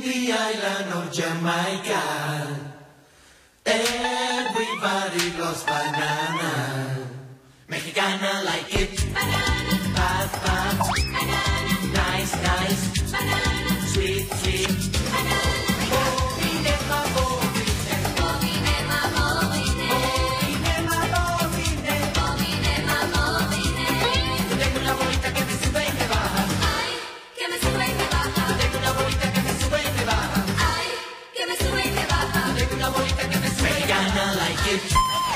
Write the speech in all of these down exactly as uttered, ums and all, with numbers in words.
the island of Jamaica. Everybody loves banana. Mexicana like it. Banana. Fast, fast. Banana. Nice, nice. Banana. Sweet, sweet. Banana. Bobinema, bobine. Bobinema, bobine. Bobinema, bobine. Bobinema, bobine. Yo tengo una bolita que me sube y me baja. Ay, que me sube y me baja. Yo tengo una bolita que me sube y me baja. Ay, que me sube y me baja. Yo tengo una bolita que me sube. Mexicana like it.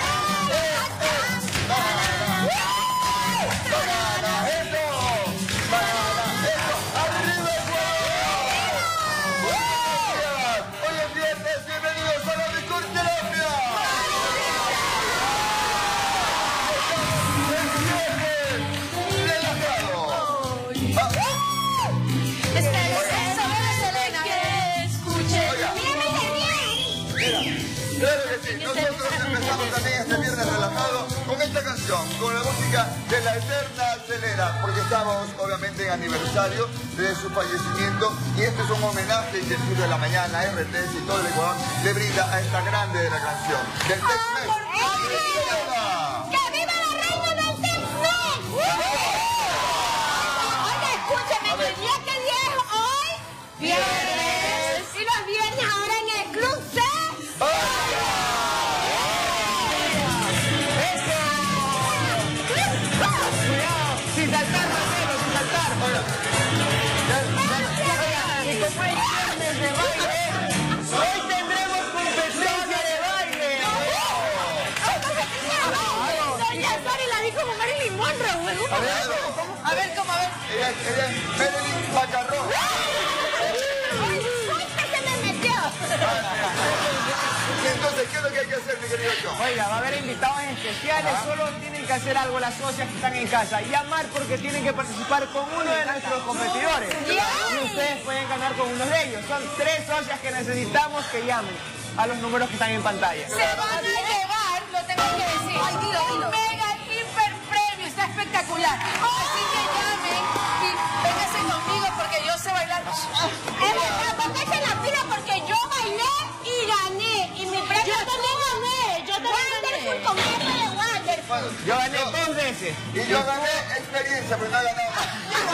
Con la música de La Eterna Acelera, porque estamos obviamente en aniversario de su fallecimiento y este es un homenaje que el Club de la Mañana, R T S y todo el Ecuador le brinda a esta grande de la canción. Del Tex-Mex. ¡Que viva la reina del Tex-Mex! Oye, escúchame, el día que viejo hoy, viernes, y los viernes ahora en el Club C. Sin saltar, Marcelo, sin saltar. Y como es viernes de baile, hoy tendremos competencia de baile. Doña Sari la dijo como Marilyn Monroe. A ver, A ver, ¿cómo? A ver. ella ella es Marilyn Macarrón. Se me metió. Y entonces, ¿qué es lo que hay que hacer, mi querido John? Oiga, va a haber invitados especiales, solo tienen que hacer algo las socias que están en casa. Llamar porque tienen que participar con uno de nuestros competidores. Y ustedes pueden ganar con uno de ellos. Son tres socias que necesitamos que llamen a los números que están en pantalla. Se van a llevar, lo tengo que decir, Ay, dilo, dilo. un mega hiper premio, está espectacular. Así que llamen y vénganse conmigo porque yo sé bailar. Es verdad, pónganse la pila porque yo bailé y gané. Y mi premio yo también gané, yo también gané. Con premio de Wonderful. Yo gané dos veces. Y yo gané experiencia, pero no he ganado más.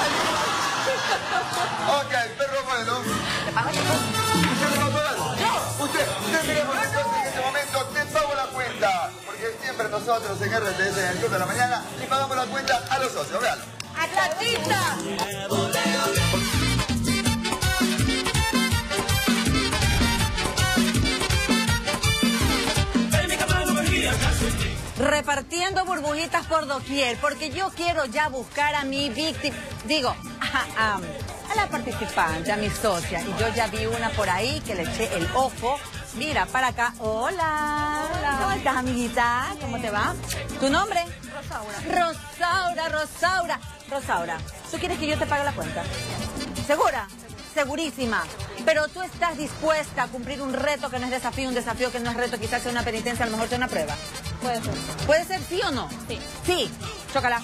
Ok, perro bueno. ¿Usted me va a pagar? Usted, usted mire por supuesto en este momento, te pago la cuenta. Porque siempre nosotros en R T S, en el Club de la Mañana, le pagamos la cuenta a los socios, véanlo. ¡A Tatita! Repartiendo burbujitas por doquier, porque yo quiero ya buscar a mi víctima, digo, a, a, a la participante, a mi socia, y yo ya vi una por ahí que le eché el ojo. Mira, para acá. Hola. Hola. ¿Cómo estás, amiguita? ¿Cómo te va? ¿Tu nombre? Rosaura. Rosaura, Rosaura. Rosaura, ¿tú quieres que yo te pague la cuenta? ¿Segura? Segurísima. Pero tú estás dispuesta a cumplir un reto que no es desafío, un desafío que no es reto, quizás sea una penitencia, a lo mejor sea una prueba. Puede ser. ¿Puede ser sí o no? Sí. Sí. Chócala.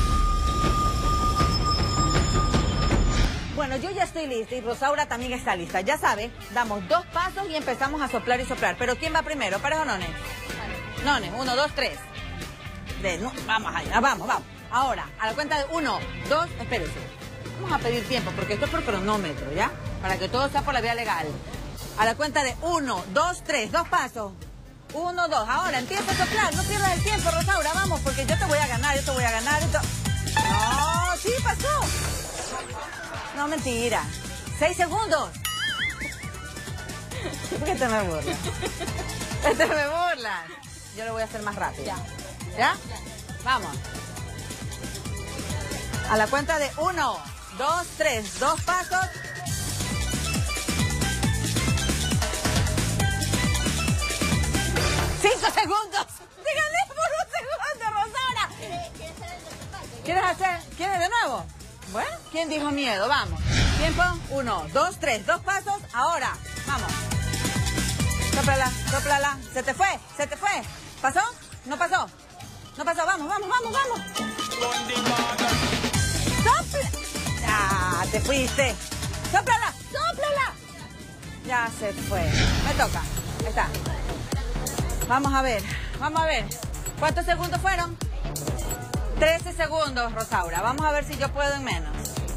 Bueno, yo ya estoy lista y Rosaura también está lista. Ya sabe, damos dos pasos y empezamos a soplar y soplar. Pero ¿quién va primero? ¿Pareja o None? Vale. None, uno, dos, tres. De, no, vamos allá, vamos, vamos. Ahora, a la cuenta de uno, dos, espérense. Vamos a pedir tiempo porque esto es por cronómetro, ¿ya? Para que todo sea por la vía legal. A la cuenta de uno, dos, tres, dos pasos. Uno, dos. Ahora empieza a soplar. No pierdas el tiempo, Rosaura. Vamos, porque yo te voy a ganar, yo te voy a ganar. Esto... No, sí, pasó. No, mentira. Seis segundos. ¿Por qué te me burlas? Te me burlas. Yo lo voy a hacer más rápido. Ya. ¿Ya? Vamos. A la cuenta de uno, dos, tres, dos pasos. ¡Cinco segundos! ¡Te gané por un segundo, Rosaura! ¿Quieres hacer? ¿Quieres de nuevo? Bueno, ¿quién dijo miedo? Vamos. Tiempo. Uno, dos, tres, dos pasos. Ahora. Vamos. Sóplala, sóplala. ¿Se te fue? ¿Se te fue? ¿Pasó? ¿No pasó? ¿No pasó? Vamos, vamos, vamos, vamos. ¡Sopla! ¡Ah! Te fuiste. ¡Sóplala! ¡Sóplala! Ya se fue. Me toca. Ahí está. Vamos a ver. Vamos a ver. ¿Cuántos segundos fueron? trece segundos, Rosaura. Vamos a ver si yo puedo en menos.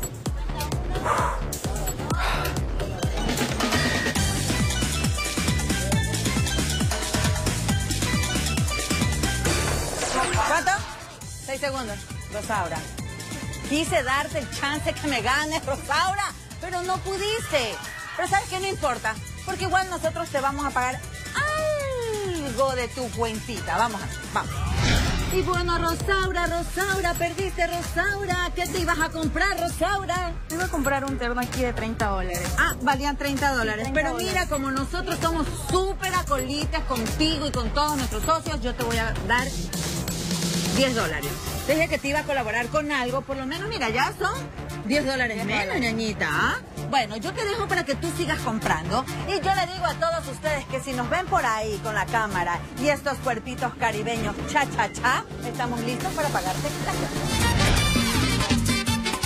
¿Cuánto? seis segundos, Rosaura. Quise darte el chance que me ganes, Rosaura, pero no pudiste. Pero ¿sabes qué? No importa, porque igual nosotros te vamos a pagar algo de tu cuentita. Vamos a ver, vamos. Y bueno, Rosaura, Rosaura, perdiste, Rosaura. ¿Qué te ibas a comprar, Rosaura? Me iba a comprar un terno aquí de treinta dólares. Ah, valían treinta dólares. treinta Pero dólares. mira, como nosotros somos súper acolitas contigo y con todos nuestros socios, yo te voy a dar diez dólares. Te dije que te iba a colaborar con algo, por lo menos, mira, ya son diez dólares menos, ñañita. ¿Ah? Bueno, yo te dejo para que tú sigas comprando. Y yo le digo a todos ustedes que si nos ven por ahí con la cámara y estos cuerpitos caribeños cha, cha, cha, estamos listos para pagarte la cuenta.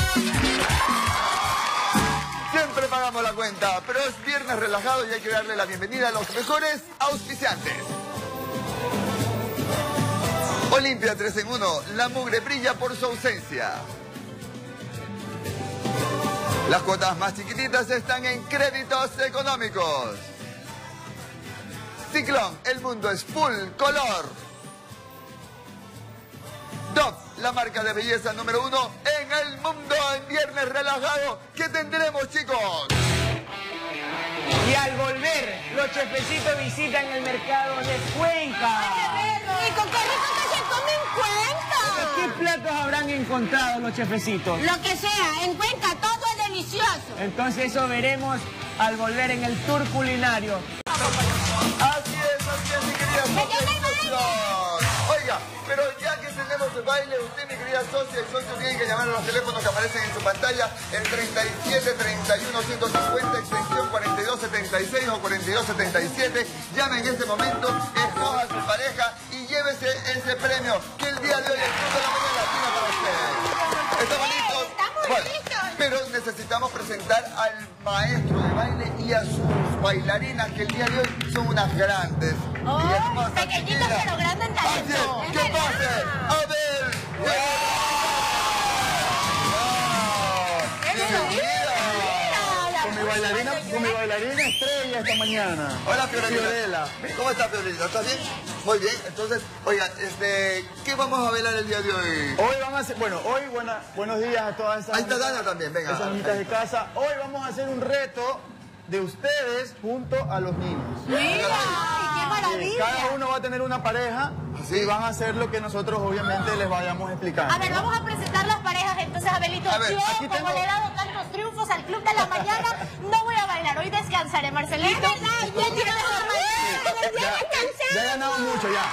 Siempre pagamos la cuenta, pero es viernes relajado y hay que darle la bienvenida a los mejores auspiciantes. Olimpia tres en uno, la mugre brilla por su ausencia. Las cuotas más chiquititas están en créditos económicos. Ciclón, el mundo es full color. Dove, la marca de belleza número uno en el mundo en viernes relajado. ¿Qué tendremos, chicos? Y al volver, los chefecitos visitan el mercado de Cuenca. ¿Y con qué rico que se come en Cuenca? ¿Qué platos habrán encontrado los chefecitos? Lo que sea, en Cuenca todo es delicioso. Entonces eso veremos al volver en el tour culinario. Así es, así es, mi querida socia. Oiga, pero ya que tenemos el baile, usted, mi querida socia y socio, tiene que llamar a los teléfonos que aparecen en su pantalla, el treinta y siete, treinta y uno, ciento cincuenta, extensión cuarenta y dos setenta y seis o cuarenta y dos setenta y siete. Llame en este momento, escoja a su pareja y llévese ese premio que el día de hoy el Club de la Mañana tiene para usted. ¿Estamos listos? Estamos Bueno, listos. pero necesitamos presentar al maestro de baile y a sus bailarinas que el día de hoy son unas grandes. Oh, y hermosas pequeñitas chiquillas. pero grandes en Así talento. es, Es ¿qué verdad. pase? A ver. Con mi bailarina, con mi bailarina estrella esta mañana. Hola, Fiorella. Fiorella. ¿Cómo estás, Fiorella? ¿Estás bien? Muy bien. Entonces, oiga, este, ¿qué vamos a bailar el día de hoy? Hoy van a hacer, bueno, hoy buena, buenos días a todas esas Ahí está amigas- Dana también, venga. esas amigas de casa. Hoy vamos a hacer un reto de ustedes junto a los niños. Mira, ay, qué Eh, maravilla. Cada uno va a tener una pareja Sí. y van a hacer lo que nosotros obviamente les vayamos explicando. A ver, vamos a presentar las parejas. Entonces, Abelito, A ver, yo, aquí como tengo- le he dado tantos triunfos al Club de la Mañana, no voy a bailar. Hoy descansaré, Marcelito. Es verdad, ya tienes que Ya, ya ganamos mucho ya.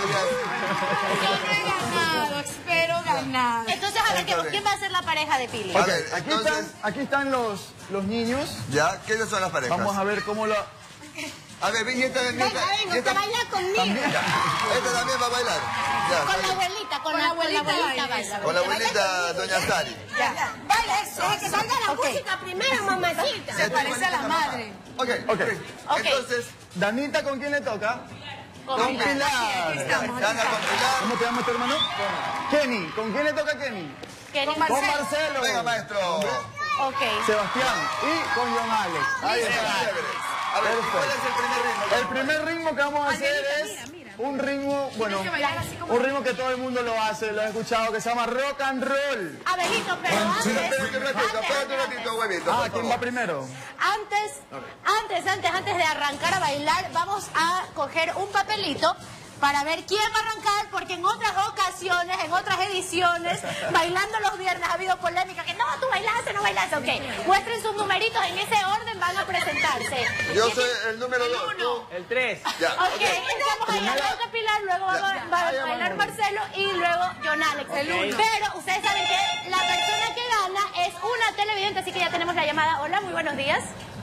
Ya, he ganado, espero ganar. Entonces, a ver, ¿qué- ¿quién va a ser la pareja de Pili? A Ok, ver, aquí, entonces- están, aquí están los, los niños. ya. ¿Quiénes son las parejas? Vamos a ver cómo lo... A ver, ven, y esta, y esta, Venga, venga, y usted esta- baila conmigo. Ya, esta también va a bailar. Ya, Con la baila. abuelita, con, Con la, la con la abuelita abuelita baila. baila. Con la abuelita, doña Sari. Ya, baila eso. Deja que salga la Ok. música primero, mamacita. Ya, Se tu parece a la abuelita, mamá. madre. Ok, Ok. Ok. Entonces, Danita, ¿con quién le toca? Con Con Pilar. Pilar. Dana con Pilar. ¿Cómo te llamas tu hermano? Kenny. ¿Con quién le toca a Kenny? Kenny. Con Con Marcelo. Marcelo. Venga, maestro. Ok. Sebastián. Y con John Alex. Ahí está. Chévere. A ver, Perfecto. ¿cuál es el primer ritmo? El primer ritmo que vamos a hacer es un ritmo, bueno, un ritmo que todo el mundo lo hace, lo he escuchado, que se llama rock and roll. Abelito, pero antes... Espérate un ratito, espérate un ratito, huevito. Ah, por ¿quién favor. va primero? Antes, antes, antes, antes de arrancar a bailar, vamos a coger un papelito para ver quién va a arrancar, porque en otras ocasiones, en otras ediciones, bailando los viernes ha habido polémica, que no, tú bailaste, no bailaste, ok. Muestren sus numeritos, en ese orden van a presentarse. Yo soy el número dos. El tres. Ya, Ok, ok. empezamos a bailar Roca Pilar, luego va, a- va a bailar Marcelo y luego John Alex. Pero ustedes saben que la persona que gana es una televidente, así que ya tenemos la llamada. Hola, muy buenos días.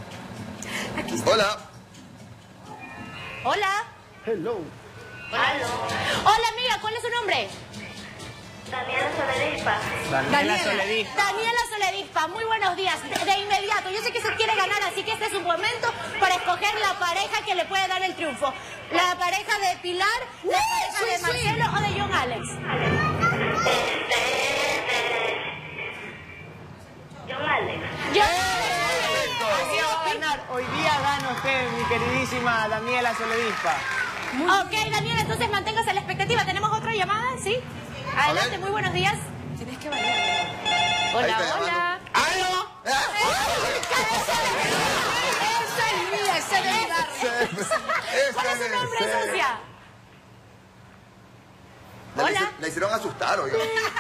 Hola. Hola. Hello. Hola, amiga, ¿cuál es su nombre? Daniela Soledí. Daniela Soledispa, muy buenos días. De, de inmediato, yo sé que se quiere ganar, así que este es un momento para escoger que le puede dar el triunfo. La pareja de Pilar, la pareja de Marcelo o de John Alex. John Alex. John Así va a ganar. Hoy día gana usted, mi queridísima Daniela Soledispa. Ok, Daniela, entonces manténgase a la expectativa. ¿Tenemos otra llamada? ¿Sí? Adelante, muy buenos días. Tienes que bailar. Hola, hola. ¡Aló! Esa es mía, esa es mía. ¿Cuál es su nombre, socia? Hola. La hicieron asustar, oiga.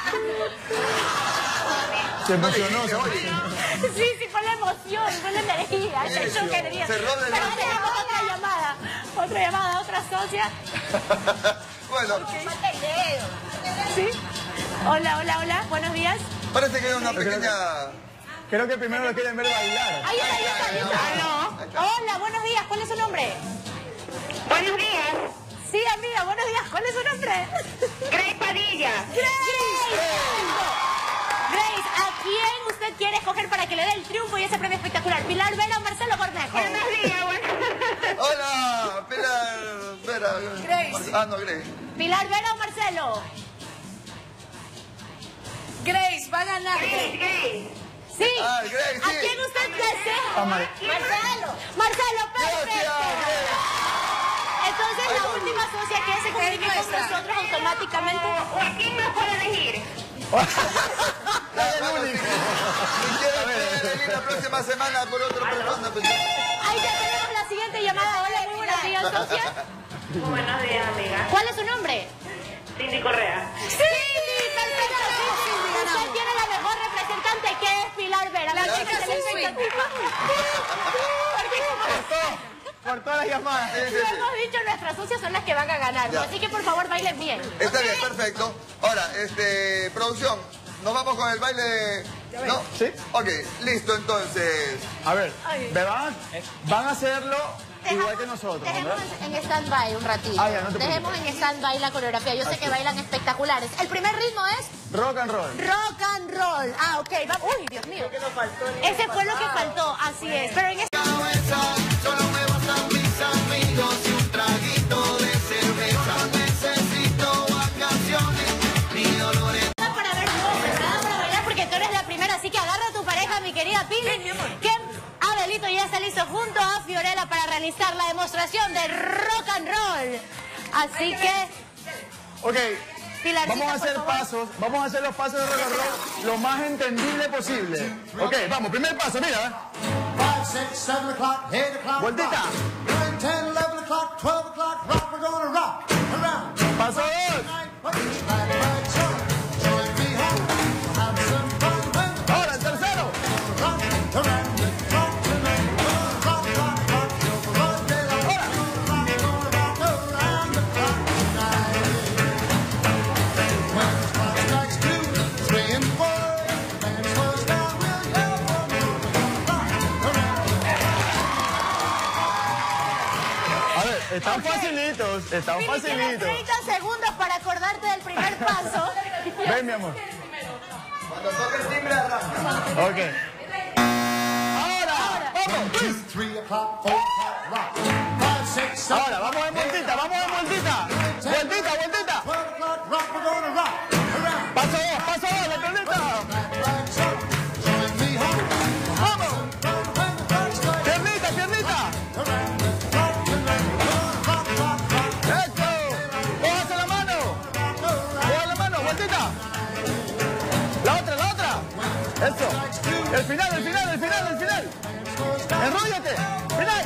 Se emocionó. Sí, sí, fue la emoción, fue la energía, el show que tenía. Se roba el Pero banco. tenemos otra llamada, otra llamada, otra socia. Bueno, ¿Sí? Hola, hola, hola, buenos días. parece que hay una pequeña... Creo que primero lo quieren ver bailar. Ahí está, ahí está, ahí está. Hola, buenos días, ¿cuál es su nombre? Buenos días. Sí, amiga, buenos días, ¿cuál es su nombre? Grace Padilla. Grace. Grace, ¿a quién usted quiere escoger para que le dé el triunfo y ese premio espectacular? ¿Pilar Vera o Marcelo Cornejo? Buenos días, buenos Hola, Pilar... Vera. Grace. Ah, no, Grace. ¿Pilar Vera o Marcelo? Grace, va a ganar. Grace, Grace. Sí. Ah, Grace, sí. ¿A quién usted desea? Ah, Mar- Marcelo. Marcelo, perfecto. Entonces la última socia que se comunique con nuestra. nosotros automáticamente. ¿O a quién me puede elegir? La única. Si quieres venir la próxima semana por otra persona, pues... Ahí ya tenemos la siguiente llamada. Hola, muy buenos días, socia. Buenos días, amiga. ¿Cuál es su nombre? Cindy Correa. Sí, perfecto. Usted tiene la mejor representante que es Pilar Vera. La chica Gracias, de la sí, sí. expectativa. Porque como Por todas las llamadas. Sí, sí, lo sí. hemos dicho, nuestras socias son las que van a ganar. Ya. Así que por favor bailen bien. Está bien, perfecto. Ahora, este, producción, ¿nos vamos con el baile de...? ¿No? Sí. Ok, listo, entonces. A ver, Ay. ¿verdad? Van a hacerlo igual que nosotros, Dejemos ¿verdad? en stand-by un ratito. Ah, ya, no te Dejemos en stand-by la coreografía. Yo sé que bailan espectaculares. El primer ritmo es Rock and roll. rock and roll. Ah, ok. Vamos. Uy, Dios mío. Ese fue lo que faltó. Así es. Pero en este... Solo me bastan mis amigos y un traguito de cerveza. Necesito vacaciones, ni dolores. Nada para ver cómo, nada para bailar porque tú eres la primera. Así que agarra a tu pareja, mi querida Pili. Que Abelito ya está listo junto a Fiorella para realizar la demostración de rock and roll. Así que... Ok, Pilarcita, vamos a hacer por favor. pasos, vamos a hacer los pasos de rock and roll lo más entendible posible. Ok, vamos, primer paso, mira. Five, six, seven o'clock, eight o'clock. Vueltita. Nine, ten, eleven o'clock, twelve o'clock. Rock, we're gonna rock around. Paso dos. Tonight, what is that right song? Join me home, have some fun when the Ahora, el tercero. rock around the clock tonight. Gonna rock, rock, rock till the broad daylight. Gonna rock, gonna rock around the clock tonight. When the clock strikes two, three, and four, the band slows down, we'll yell for more. Rock around the A ver, están facilitos, están Pili, tienes facilitos. treinta segundos para acordarte del primer paso. Ven, mi amor. Cuando toque el timbre, arranca. Ok. Ahora, vamos. Two, three o'clock, four o'clock, rock. Five, six, seven. Ahora, vamos en vueltita, vamos en vueltita. Vueltita, vueltita. Twelve o'clock, rock, we're gonna rock around. Paso dos, paso dos, la torneta. Right song, join me home. Vamos. When the clock strikes Piernita, piernita. around the clock tonight, gonna rock, rock, rock, Eso. Cójase la mano. Coja la mano, vueltita. La otra, la otra. Eso. El final, el final, el final, el final. Enróllate. Final.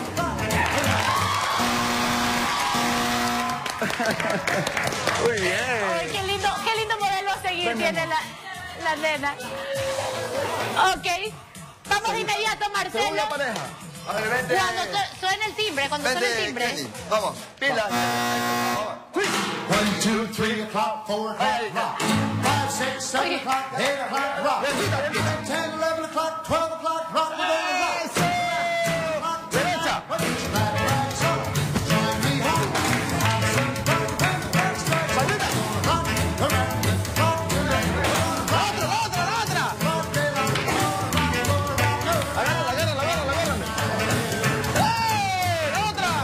Muy Ay, bien. qué lindo, qué lindo modelo a seguir tiene la, la nena. Ok. Vamos de inmediato, Marcelo. Segunda pareja. A ver, vente. Cuando su- suene el timbre, cuando suene el Vente, timbre. Kenny. Vamos. Pila. One, two, three o'clock, four o'clock, rock. Five, six, seven o'clock, eight o'clock, rock. Nine, ten, eleven o'clock, twelve o'clock, rock. We're gonna rock. Rock Derecha. What is that right song? Join me home. Have some fun when the clock strikes. Maldita. Rock around the clock tonight. La otra, la otra, la otra. Broad daylight. Gonna rock, gonna rock, Agárrala, agárrala, agárrala, agárrala. ¡Eh! La otra.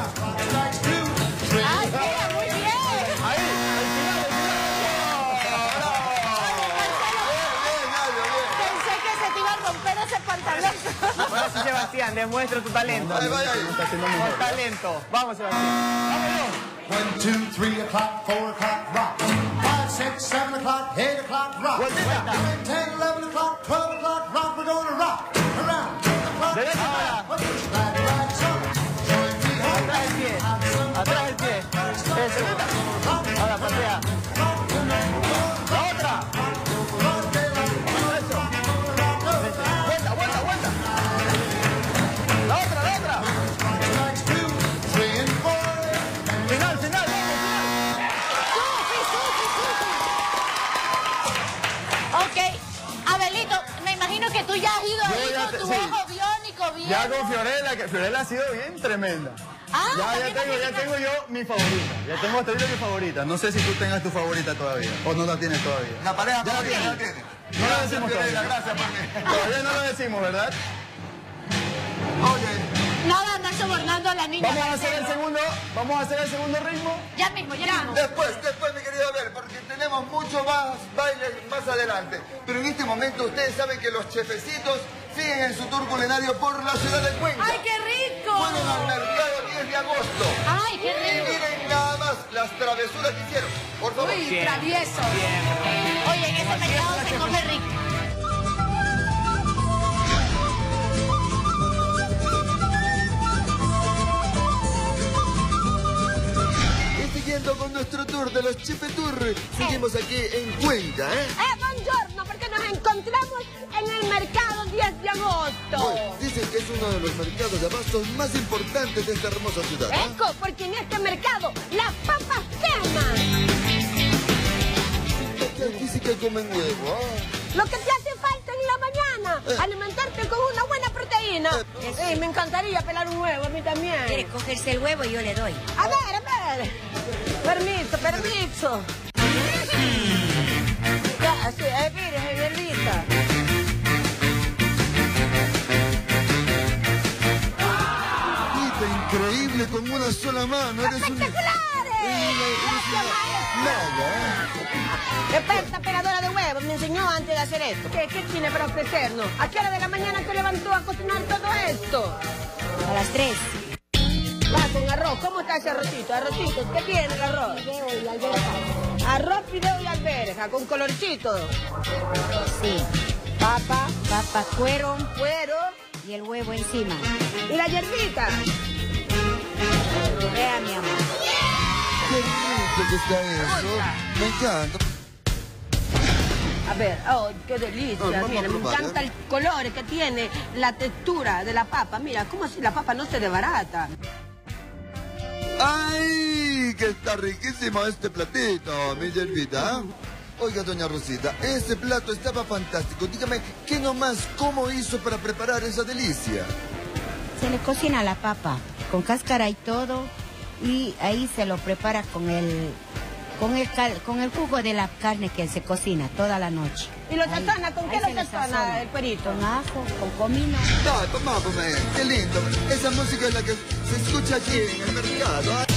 Sebastián, demuestra tu talento. Vaya, vaya ahí. Con talento. Vamos, Sebastián. Vámonos. One, two, three o'clock, four o'clock, rock. Five, six, seven o'clock, eight o'clock, rock. Nine, ten, eleven o'clock, twelve o'clock, rock. We're gonna rock around the clock. Derecha ahora. Put your glad rags on. Join me on Atrás el pie. Atrás el pie. Eso. Ahora, patea. La otra. Eso. Vuelta, vuelta, vuelta. La otra, la otra. three and four. Final, final, vamos, Ok, Abelito, me imagino que tú ya has ido ahí ya con te- tu sí. ojo biónico, bien. Ya con Fiorella, que Fiorella ha sido bien tremenda. Ah, ya, ya también tengo, ya practica. tengo yo mi favorita. Ya tengo hasta ahorita mi favorita. No sé si tú tengas tu favorita todavía. O no la tienes todavía. La pareja Ya la favorita, tiene. la tiene. No la decimos Fiorella, todavía. gracias por mí. Todavía no lo decimos, ¿verdad? Oye, Nada, andar sobornando a la niña. Vamos a hacer el Marcelo. segundo, vamos a hacer el segundo ritmo. Ya mismo, ya, mismo. después, después, mi querido Abel, porque tenemos mucho más bailes más adelante. Pero en este momento ustedes saben que los chefecitos siguen en su tour culinario por la ciudad de Cuenca. ¡Ay, qué rico! Fueron al mercado diez de agosto. ¡Ay, qué Y rico! miren nada más las travesuras que hicieron. Por favor. Uy, travieso. Oye, en ese mercado se come rico. Y siguiendo con nuestro tour de los Chefe Tour, seguimos aquí en Cuenca, ¿eh? Eh, buongiorno, porque nos encontramos en el mercado diez de agosto. Hoy dicen que es uno de los mercados de abastos más importantes de esta hermosa ciudad. ¿eh? Eco, porque en este mercado las papas queman. Que aquí sí que comen huevo, ¿ah? Lo que te hace falta en la mañana, Eh. alimentarte con una buena proteína. Eh. Eh, me encantaría pelar un huevo, a mí también. ¿Quiere cogerse el huevo y yo le doy? A ver, a ver. Permiso, permiso. Ya, sí, eh, mire, señorita. Quita, increíble con una sola mano. Eres un... ¡Espectaculares! Eres una- Nada, ¿eh? Experta peladora de huevos, me enseñó antes de hacer esto. ¿Qué, qué tiene para ofrecernos? ¿A qué hora de la mañana te levantó a cocinar todo esto? A las tres. Va con arroz. ¿Cómo está ese arrocito? Arrocito, ¿qué tiene el arroz? Fideo y alberja. Arroz, fideo y alberja, con colorcito. Sí. Papa, Papa, cuero cuero y el huevo encima. y la hierbita. Vea, mi amor. Qué rico que está eso. Me encanta. A ver, oh, qué delicia. Ah, vamos Mira, a me probar, encanta ¿eh? el color que tiene, la textura de la papa. Mira, como si la papa no se desbarata. ¡Ay! Que está riquísimo este platito, mi hierbita. Oiga, doña Rosita, ese plato estaba fantástico. Dígame, ¿qué nomás, cómo hizo para preparar esa delicia? Se le cocina la papa con cáscara y todo y ahí se lo prepara con el con el cal- con el jugo de la carne que se cocina toda la noche. ¿Y lo Ahí- sazona? ¿Con qué ahí lo se le sazona sazona. el perito? Con ajo, con comino. Ay, mamá, mamá, qué lindo. Esa música es la que se escucha aquí en el mercado. Ay,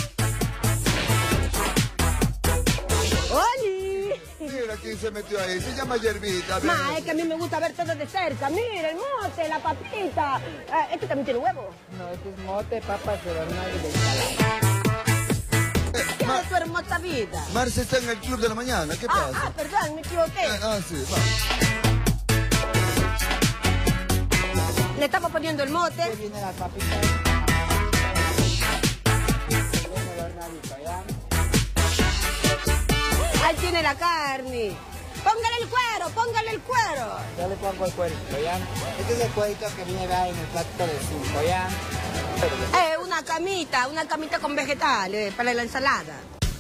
¡Oli! mira quién se metió ahí. Se llama Hierbita. Ma, es que a mí me gusta ver todo de cerca. Mira, el mote, la papita. Ah, ¿este también tiene huevo? No, este es mote, papas de hornado y de ensalada. ¿Qué Ma- es tu hermosa vida? Marce está en el club de la mañana. ¿Qué Ah, pasa? ah, perdón, me equivoqué. Ah, ah, sí, va. Le estamos poniendo el mote. Aquí viene la papita. Viene el hornadito, ¿ya? Ahí tiene la carne. Póngale el cuero, póngale el cuero. Yo le pongo el cuerito, ¿ya? Este es el cuerito que viene ¿verdad? En el plato de cinco, ¿ya? Eh, una camita, una camita con vegetales para la ensalada.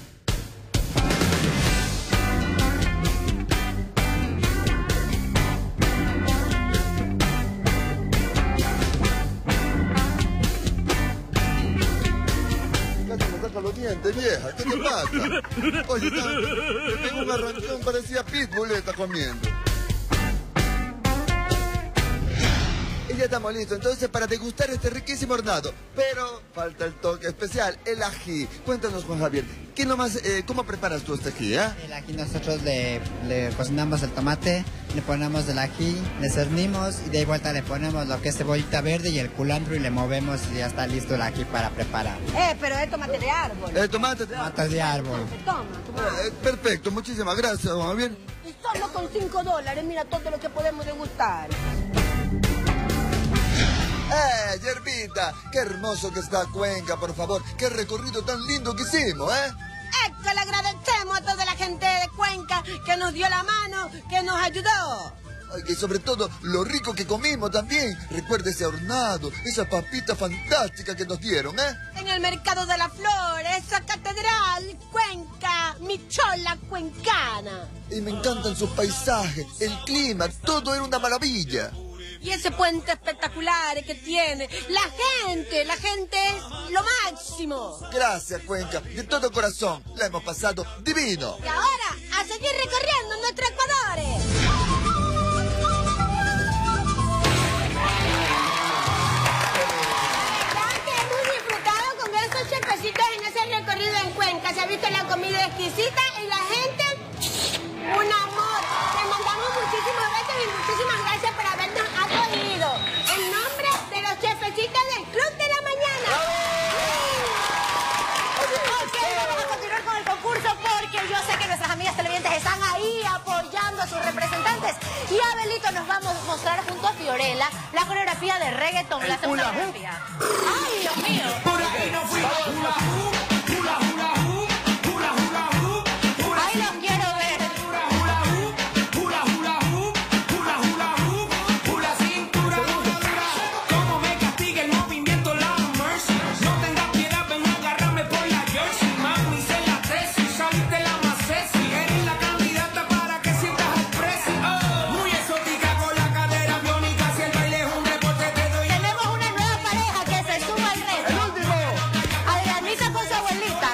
Casi me saca los dientes, vieja. ¿Qué te pasa? Oye, está- tengo un arrancón, parecía pitbull, está comiendo. ya estamos listos. Entonces, para degustar este riquísimo hornado. Pero falta el toque especial, el ají. Cuéntanos, Juan Javier, ¿qué nomás, eh, ¿cómo preparas tú este ají? ¿eh? El ají nosotros le, le cocinamos el tomate, le ponemos el ají, le cernimos y de ahí vuelta le ponemos lo que es cebollita verde y el culantro y le movemos y ya está listo el ají para preparar. Eh, pero es tomate de árbol. El tomate de Tomate de árbol. Toma, toma. Eh, perfecto, muchísimas gracias, Juan Javier. Y solo con cinco dólares, mira todo lo que podemos degustar. ¡Eh, Yerbita! ¡Qué hermoso que está Cuenca, por favor! ¡Qué recorrido tan lindo que hicimos, eh! Es que le agradecemos a toda la gente de Cuenca que nos dio la mano, que nos ayudó. Ay, y sobre todo, lo rico que comimos también. Recuerda ese hornado, esa papita fantástica que nos dieron, ¿eh? En el Mercado de la Flor, esa catedral, Cuenca, mi chola cuencana. Y me encantan sus paisajes, el clima, todo era una maravilla. Y ese puente espectacular que tiene. La gente, la gente es lo máximo. Gracias, Cuenca, de todo corazón. La hemos pasado divino. Y ahora, a seguir recorriendo nuestro Ecuador. Chefecitos en ese recorrido en Cuenca. Se ha visto la comida exquisita y la gente, un amor. Les mandamos muchísimas veces y muchísimas gracias por habernos acogido. En nombre de los chefecitos del Club de la Mañana. Ok, vamos a continuar con el concurso porque yo sé que nuestras amigas televidentes están ahí apoyando a sus representantes. Y Abelito nos va a mostrar junto a Fiorella la coreografía de reggaetón, la segunda coreografía. ¡Ay, Dios mío! ¡Ay, los quiero ver! Como me castiga el movimiento, la mercy. No tengas piedad, ven a agarrarme por la jersey. Mami, sé la tesis, saliste la más sexy. Eres la candidata para que sientas el precio. Oh, muy exótica con la cadera biónica. Si el baile es un deporte, te doy. Tenemos una nueva pareja que se suma al reto. ¡El último! Adrianita con su abuelita.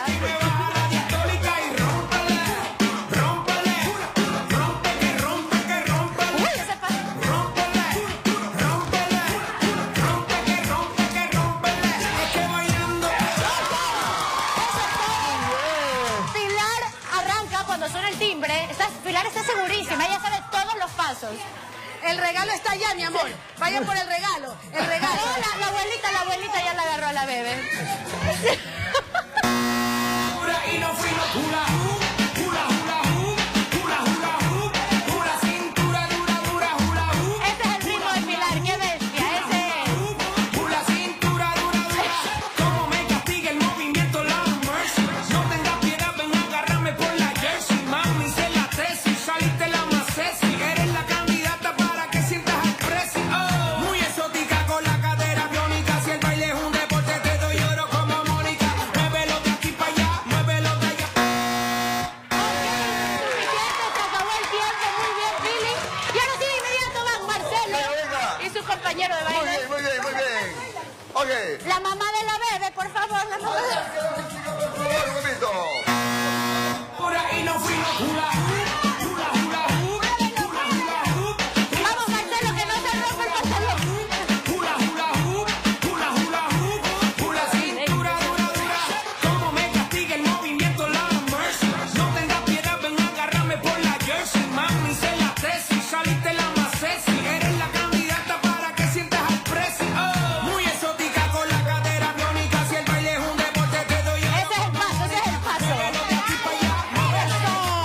Uy, ese pa- Pilar arranca cuando suena el timbre. Está- Pilar está segurísima, ella sabe todos los pasos. El regalo está allá, mi amor. Vayan por el regalo. El regalo. No, la, la abuelita, la abuelita ya la agarró a la bebé. Y no fuimos hula hoop, hula hula hoop, hula hula hoop, hula cintura dura dura hula hoop. Ese es el ritmo de Pilar, qué bestia, ese es. Hula cintura dura dura. Como me castiga el movimiento, la mercy. No tengas piedad, ven a agarrarme por la jersey. Mami, sé la tesis, saliste la más sexy. Eres la candidata para que sientas el precio. Oh, muy exótica con la cadera biónica. Si el baile es un deporte, te doy oro como Mónica. Muévelo de aquí para allá, muévelo de allá. Suficiente, se acabó el tiempo, muy bien, Pili. Y ahora sí, de inmediato van Marcelo Venga, venga. y su compañero de Muy baile. bien, muy bien, muy bien. Ok. La mamá de la bebé, por favor, la mamá de... Un momento. Por ahí nos fuimos hula hoop, hula hula hoop, hula hula hoop, Vamos, Marcelo, que no se rompa el pantalón. hula hula hoop, hula hula hoop, hula cintura dura dura. Como me castiga el movimiento, la mercy. No tengas piedad, ven a agarrarme por la jersey. Mami, sé la tesis, saliste la más sexy. Eres la candidata para que sientas el precio. Oh, muy exótica con la cadera biónica. Si el baile es un deporte, te doy oro. Ese es el paso, ese es el paso. Muévelo de aquí para allá, muévelo.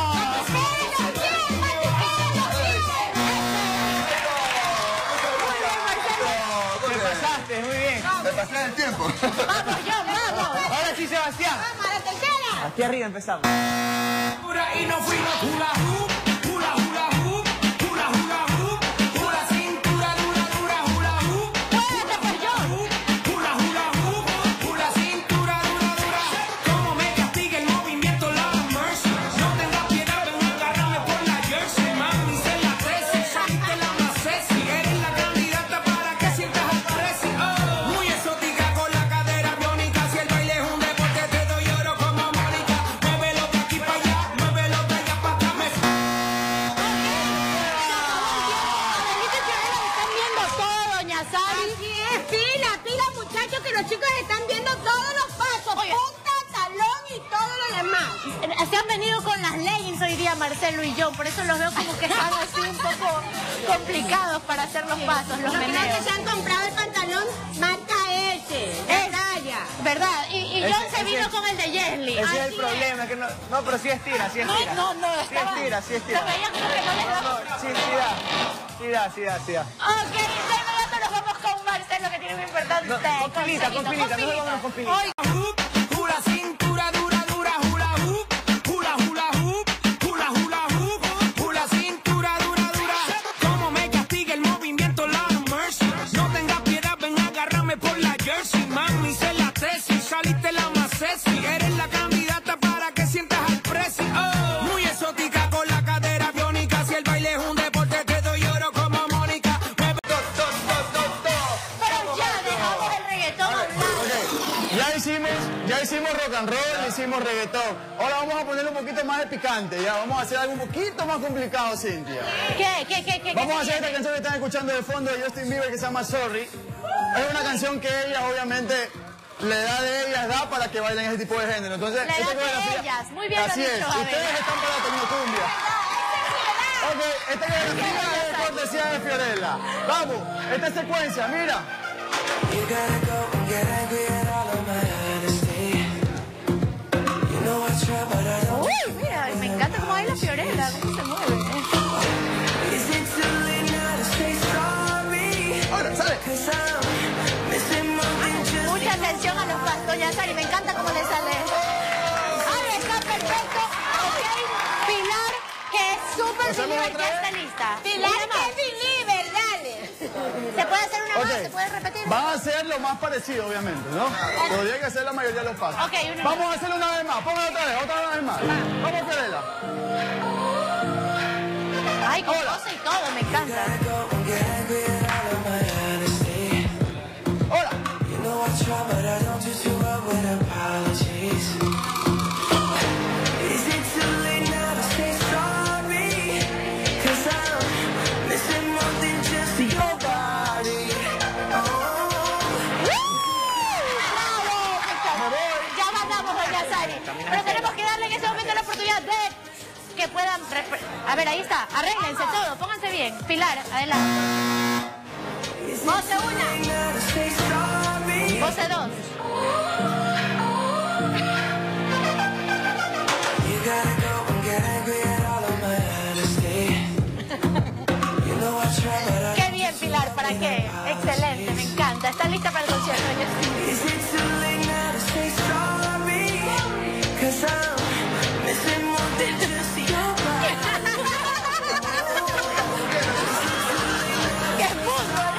Te pasaste, muy bien. Me pasé el tiempo. Vamos, John, vamos. Ahora sí, Sebastián. Vamos, a la tercera. Aquí arriba empezamos. Por ahí nos fuimos hula hoop, hula hula hoop, hula hula hoop, hula cintura dura dura hula hoop, Muévete, pues, John. hula hula hoop, hula cintura dura dura. Como me castiga el movimiento, la mercy. No tengas piedad, ven a agarrarme por la jersey. Mami, sé la tesis, saliste la más sexy. Eres la candidata para que sientas el precio. Oh, muy exótica con la cadera biónica. Si el baile es un deporte, te doy oro como Mónica. Muévelo de aquí para allá, muévelo de allá para acá. Me Marcelo y John, por eso los veo como que están así un poco complicados para hacer los pasos, los meneos. Se han comprado el pantalón marca S, Es talla. ¿Verdad? Y, y Ese- John se ese vino es- con el de Jesly. Ese es el Así problema, es que no, no, pero sí estira, sí estira. No, no, no, Sí estaba- estira, sí estira. se veía como que no les daba. No, no, sí, sí da, sí da, sí da, sí da. Ok, de inmediato nos vamos con Marcelo, que tiene muy importante No, con filita, con filita, no vamos con filita. Hoy- Hula cintura dura dura hula hoop, hula hula hoop, hula hula hoop, hula cintura dura dura. Como me castiga el movimiento la mercy. No tengas piedad, ven agárrame por la jersey, mami se la tesis, saliste la más sexy, eres la candidata para que sientas al precio. Oh, muy exótica con la cadera biónica, si el baile es un deporte te doy oro como Mónica. Mueve- Pero ya dejamos el reggaetón a un lado. Ok, ya hicimos, ya hicimos rock and roll, hicimos reggaetón. Ahora vamos a ponerle un poquito más de picante, ya. Vamos a hacer algo un poquito más complicado, Cintia. ¿Qué, qué, qué, qué? Vamos qué a hacer esta tiene? canción que están escuchando de fondo de Justin Bieber que se llama Sorry. Es una canción que ella, obviamente, la edad de ellas da para que bailen ese tipo de género. Entonces, La esta edad de coreografía- ellas. Muy bien lo Así dicho, es. Abel. Ustedes están para la tecnocumbia. Ok, esta coreografía es cortesía de Fiorella. Vamos, esta secuencia, mira. You gotta go and get angry at all of my honesty. You know I try, but I don't. Uy, mira, me encanta cómo baila Fiorella, cómo se mueve. Is it too late now to say sorry? Ahora, sale. 'Cause I'm missing more than just. Mucha atención a los pasos, ya Sari, me encanta cómo le sale. Ahora está perfecto. Ok, Pilar, que es súper ¿Hacemos believer, otra ya vez? está lista. Pilar, Una más. que believer, dale. ¿Se puede hacer una Ok. más? ¿Se puede repetir? Van a hacer lo más parecido, obviamente, ¿no? Podría que hacer la mayoría de los pasos. Ok, una Vamos más. a hacerlo una vez más. Póngalo otra vez, otra vez más. Vamos, Fiorella. Ay, con Ahora. cosa y todo, me encanta. Go and get angry at all of my honesty. Ahora. You know I try, but I don't do too well with apologies. Is it too late now to say sorry? 'Cause I'm missing more than just your body. ¡Bravo! Ya mandamos, doña Sari. Pero tenemos que darle en ese momento la oportunidad de que puedan... repre- A ver, ahí está. Arréglense todo. Pónganse bien. Pilar, adelante. Pose una. Now to say sorry. Pose dos. You gotta go and get angry at all of my honesty. You know I try, but I. Qué bien, Pilar. ¿Para qué? Excelente. Me encanta. ¿Está lista para el concierto? Yo sí. Is it too late now to say sorry? 'Cause I'm missing more than just your body. ¡Qué fútbol!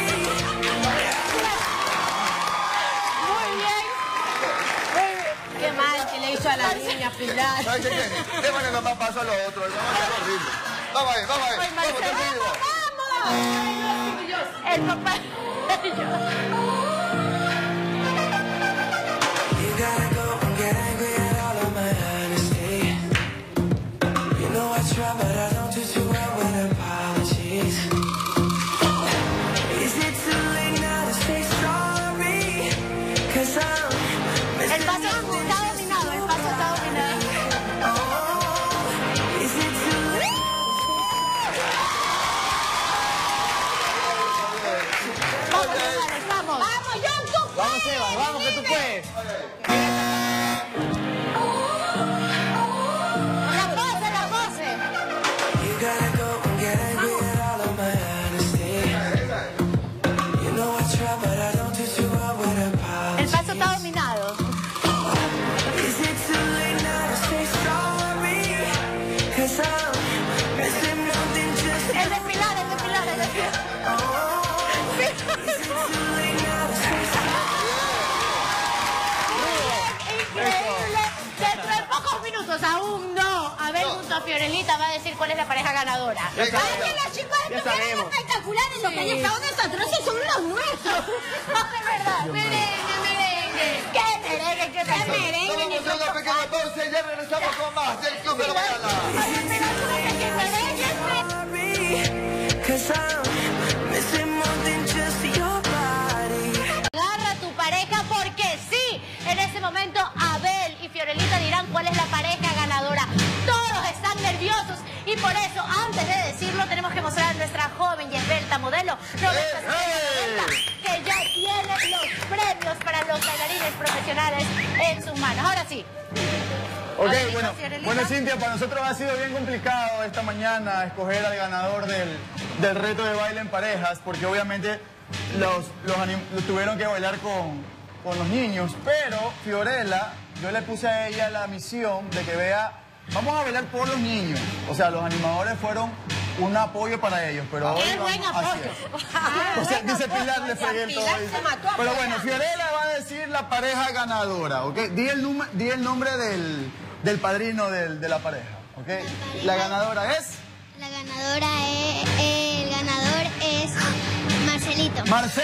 Muy bien. Muy bien. Qué mal que le hizo a la niña Pilar. ¿Sabes qué tiene? Déjale nomás paso a los otros, el mamá es horrible. Vamos ahí, vamos ahí. Ay, Vamos, Marcelo, te digo. ¡Vamos! El papá. You gotta go and get angry at all of my honesty. You know I try, but I don't do too well with apologies. Is it too late now to say sorry? 'Cause I'm El paso está dominado. El paso está dominado. Is it too late? Vamos, González, vamos. Vamos, John, tú Vamos, Eva, vamos, que tú puedes. La pose, la pose. You gotta go and get angry at all of my honesty. You know I try, but I don't do too well with El apologies. paso está dominado. Is it too late now to say sorry? 'Cause I'm missing more than just El de Pilar, el de Pilar, el de Pilar. too late now to say Increíble. Dentro de pocos minutos, aún no. A ver, junto a Fiorellita va a decir cuál es la pareja ganadora. Ay, que los chicos Ya estos eran sabemos. espectaculares. Los que han estado nosotros esos son los nuestros. Es verdad. Merengue, merengue. ¿Qué merengue? ¿Qué Vamos merengue? a hacer una pequeña pausa y ya regresamos con más del Club de la Mañana. Oye, pero escucha que merengue. sorry. 'Cause I'm missing more than just your body. Agarra a tu pareja porque sí. En ese momento, Abel y Fiorellita dirán cuál es la pareja ganadora. Todos están nerviosos. por eso, antes de decirlo, tenemos que mostrar a nuestra joven y esbelta modelo, Roberta Saavedra, que ya tiene los premios para los bailarines profesionales en sus manos. Ahora sí. Ok, bueno, bueno, Cintia, para nosotros ha sido bien complicado esta mañana escoger al ganador del, del reto de baile en parejas, porque obviamente los, los, los tuvieron que bailar con, con los niños, pero Fiorella, yo le puse a ella la misión de que vea, vamos a bailar por los niños. O sea, los animadores fueron un apoyo para ellos, pero hoy ¡Qué buen vamos, así apoyo! es. Ah, O sea, buen dice apoyo. Pilar, le fregué el todo ahí. Pero bueno, Fiorella va a decir la pareja ganadora, ¿ok? Di el, num- di el nombre del, del padrino del, de la pareja, ¿ok? La ganadora es... La ganadora es, el ganador es Marcelito. ¡Marcelo!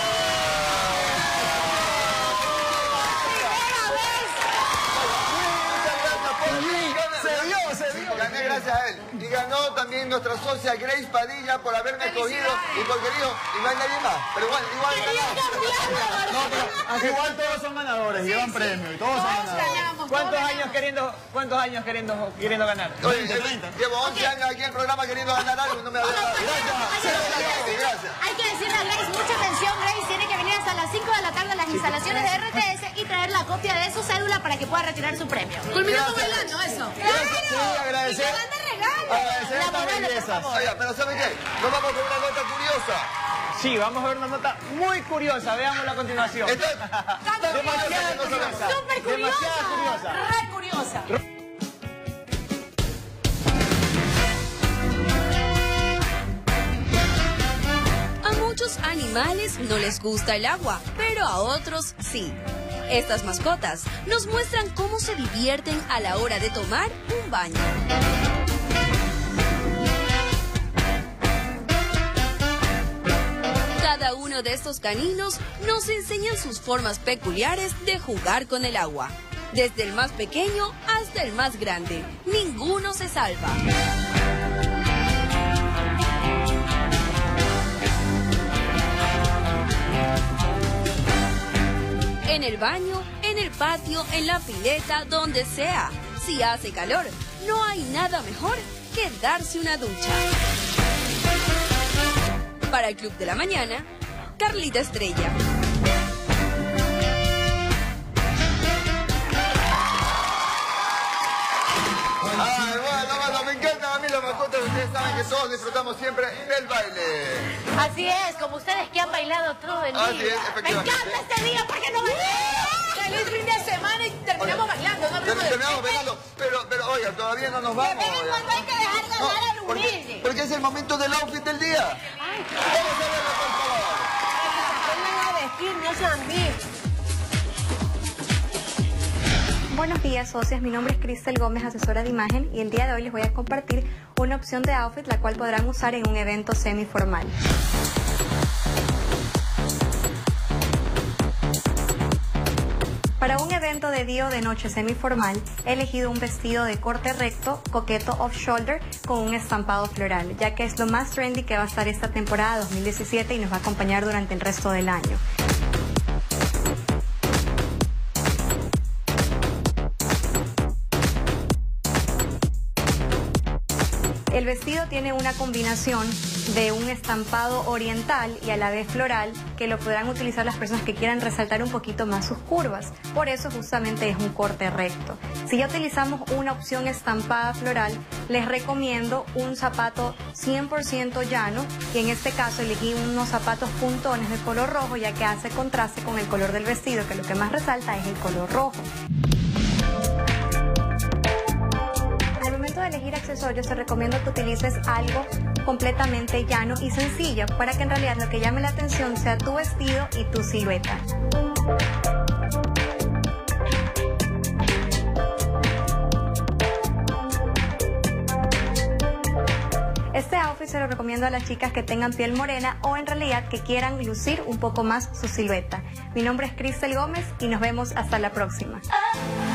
Se dio, se dio. Gané gracias a él. Y ganó también nuestra socia Grace Padilla por haberme escogido y porque dijo, y no hay nadie más. Pero igual, igual ganó. No, pero igual todos son ganadores, llevan premio y todos son ganadores. ¿Cuántos años queriendo, cuántos años queriendo, queriendo ganar? Oye, llevo once años aquí en el programa queriendo ganar algo y no me ha dado nada. Gracias. Gracias. Hay que decirle a Grace, mucha atención, Grace tiene que venir hasta las cinco de la tarde a las instalaciones de R T S y traer la copia de su cédula para que pueda retirar su premio. Culminamos bailando eso. Sí, agradecer. Agradecer estas bellezas. Oiga, pero ¿sabe qué? Nos vamos con una nota curiosa. Sí, vamos a ver una nota muy curiosa, veámosla a continuación. Demasiada curiosa. Súper curiosa. Demasiada curiosa. Re curiosa. A muchos animales no les gusta el agua, pero a otros sí. Estas mascotas nos muestran cómo se divierten a la hora de tomar un baño. Cada uno de estos caninos nos enseñan sus formas peculiares de jugar con el agua. Desde el más pequeño hasta el más grande, ninguno se salva. En el baño, en el patio, en la pileta, donde sea. Si hace calor, no hay nada mejor que darse una ducha. Para el Club de la Mañana, Carlita Estrella. Ay, bueno, bueno, me encantan a mí las mascotas. Ustedes saben que todos disfrutamos siempre del baile. Así es, como ustedes que han bailado todo el día. Así es, Me efectivamente. encanta este día porque no bailamos. Feliz fin de semana y terminamos bailando. No hablemos de- Terminamos bailando, pero, pero oiga, todavía no nos vamos. De vez en cuando hay que dejar ganar al No, porque, humilde. porque es el momento del outfit del día. Ay, Vamos a verlo, por favor. vengan a vestir, no sean vivos. Buenos días, socias. Mi nombre es Cristel Gómez, asesora de imagen, y el día de hoy les voy a compartir una opción de outfit la cual podrán usar en un evento semiformal. Para un evento de día o de noche semiformal, he elegido un vestido de corte recto, coqueto off-shoulder, con un estampado floral, ya que es lo más trendy que va a estar esta temporada dos mil diecisiete y nos va a acompañar durante el resto del año. El vestido tiene una combinación de un estampado oriental y a la vez floral que lo podrán utilizar las personas que quieran resaltar un poquito más sus curvas. Por eso justamente es un corte recto. Si ya utilizamos una opción estampada floral, les recomiendo un zapato cien por ciento llano, y en este caso elegí unos zapatos puntones de color rojo, ya que hace contraste con el color del vestido, que lo que más resalta es el color rojo. Al momento de elegir accesorios, te recomiendo que utilices algo completamente llano y sencillo, para que en realidad lo que llame la atención sea tu vestido y tu silueta. Este outfit se lo recomiendo a las chicas que tengan piel morena o en realidad que quieran lucir un poco más su silueta. Mi nombre es Cristel Gómez y nos vemos hasta la próxima.